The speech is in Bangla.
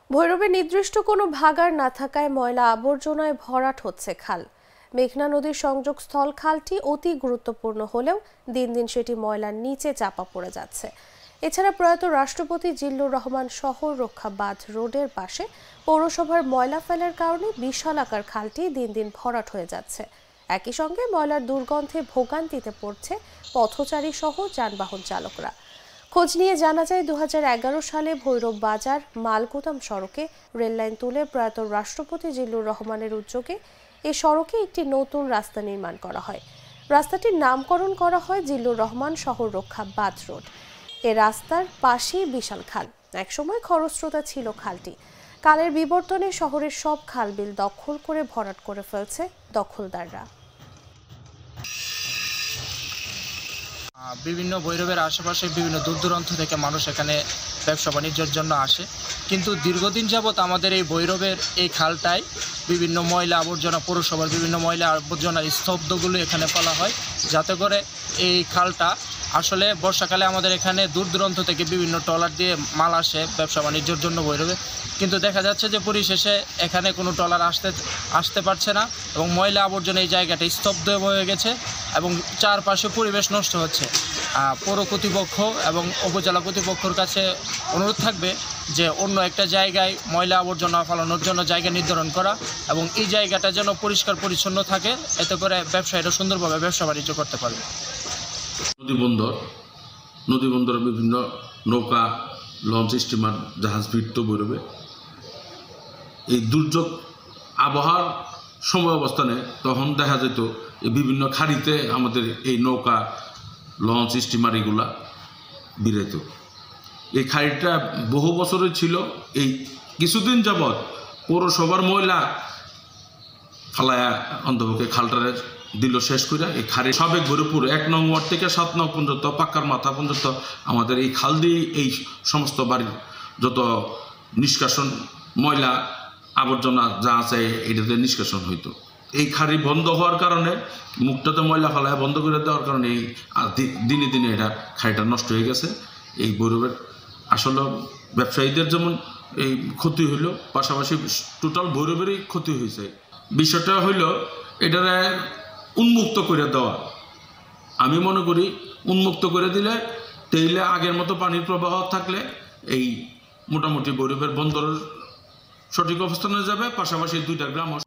ভৈরবে নির্দিষ্ট কোনো ভাগাড় না থাকায় ময়লা আবর্জনায় ভরাট হচ্ছে খাল। মেঘনা নদীর সংযোগস্থল খালটি অতি গুরুত্বপূর্ণ হলেও দিন দিন সেটি ময়লার নিচে চাপা পড়ে যাচ্ছে। এছাড়া প্রয়াত রাষ্ট্রপতি জিল্লুর রহমান শহর রক্ষা বাঁধ রোডের পাশে পৌরসভার ময়লা ফেলার কারণে বিশালাকার খালটি দিন দিন ভরাট হয়ে যাচ্ছে। একই সঙ্গে ময়লার দুর্গন্ধে ভোগান্তিতে পড়ছে পথচারী সহ যানবাহন চালকরা। খোঁজ নিয়ে জানা যায় 2011 সালে ভৈরব বাজার মালগুদাম সড়কে রেললাইন তুলে প্রয়াত রাষ্ট্রপতি জিল্লুর রহমানের উদ্যোগে এই সড়কে একটি নতুন রাস্তা নির্মাণ করা হয়। রাস্তাটির নামকরণ করা হয় জিল্লুর রহমান শহর রক্ষা বাঁধ রোড। এ রাস্তার পাশেই বিশাল খাল। একসময় খরস্রোতা ছিল খালটি। কালের বিবর্তনে শহরের সব খালবিল দখল করে ভরাট করে ফেলছে দখলদাররা। বিভিন্ন ভৈরবের আশেপাশে বিভিন্ন দূর দূরান্ত থেকে মানুষ এখানে ব্যবসা বাণিজ্যের জন্য আসে, কিন্তু দীর্ঘদিন যাবৎ আমাদের এই ভৈরবের এই খালটায় বিভিন্ন ময়লা আবর্জনা, পৌরসভার বিভিন্ন ময়লা আবর্জনার স্তব্ধগুলো এখানে ফেলা হয়, যাতে করে এই খালটা আসলে বর্ষাকালে আমাদের এখানে দূর দূরান্ত থেকে বিভিন্ন ট্রলার দিয়ে মাল আসে ব্যবসা বাণিজ্যের জন্য ভৈরবে, কিন্তু দেখা যাচ্ছে যে পরিশেষে এখানে কোনো ট্রলার আসতে পারছে না এবং ময়লা আবর্জনা এই জায়গাটা স্তব্ধ হয়ে গেছে এবং চারপাশে পরিবেশ নষ্ট হচ্ছে। পৌর কর্তৃপক্ষ এবং উপজেলা কর্তৃপক্ষের কাছে অনুরোধ থাকবে যে অন্য একটা জায়গায় ময়লা আবর্জনা ফেলানোর জন্য জায়গা নির্ধারণ করা এবং এই জায়গাটা যেন পরিষ্কার পরিচ্ছন্ন থাকে, এতে করে ব্যবসায়ীরা সুন্দরভাবে ব্যবসা বাণিজ্য করতে পারবে। নদী বন্দরে বিভিন্ন নৌকা, লঞ্চ, স্টিমার, জাহাজ ভিড়ত বেরোবে। এই দুর্যোগ আবহাওয়ার সময় অবস্থানে তখন দেখা যেত এই বিভিন্ন খাড়িতে আমাদের এই নৌকা, লঞ্চ, স্টিমার এগুলা বিরাইত। এই খাড়িটা বহু বছরের ছিল। এই কিছুদিন যাবৎ পৌরসভার ময়লা ফালায়া অন্তপক্ষে খালটারে দিল শেষ করে। এই খাড়ি সাবেক ভৈরবপুর 1 নং ওয়ার্ড থেকে 7 নং পর্যন্ত পাক্কার মাথা পর্যন্ত আমাদের এই খাল দিয়ে এই সমস্ত বাড়ির যত নিষ্কাশন ময়লা আবর্জনা যা আছে এটাতে নিষ্কাশন হইতো। এই খাড়ি বন্ধ হওয়ার কারণে, মুখটাতে ময়লা ফালায় বন্ধ করে দেওয়ার কারণে এই দিনে দিনে এটা খাড়িটা নষ্ট হয়ে গেছে। এই ভৈরবের আসলে ব্যবসায়ীদের যেমন এই ক্ষতি হইল, পাশাপাশি টোটাল ভৈরবেরই ক্ষতি হয়েছে। বিষয়টা হইল এটারে উন্মুক্ত করে দেওয়া। আমি মনে করি উন্মুক্ত করে দিলে তেইলে আগের মতো পানির প্রবাহ থাকলে এই মোটামুটি ভৈরবের বন্দরের সঠিক অবস্থানে যাবে, পাশাপাশি 2টা গ্রাম